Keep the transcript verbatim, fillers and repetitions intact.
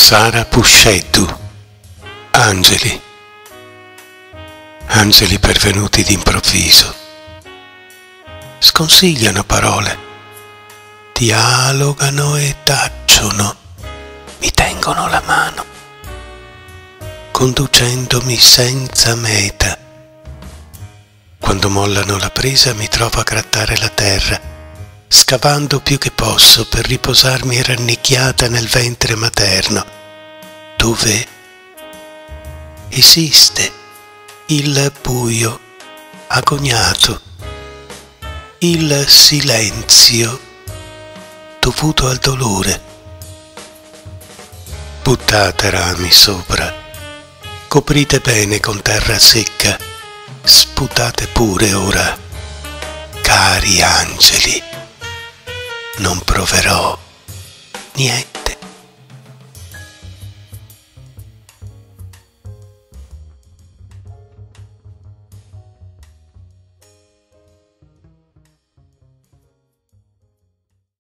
Sara Pusceddu. Angeli. Angeli pervenuti d'improvviso. Sconsigliano parole, dialogano e tacciono, mi tengono la mano, conducendomi senza meta. Quando mollano la presa mi trovo a grattare la terra, scavando più che posso per riposarmi rannicchiata nel ventre materno, dove esiste il buio agognato, il silenzio dovuto al dolore. Buttate rami sopra, coprite bene con terra secca, sputate pure ora, cari angeli. Non proverò niente.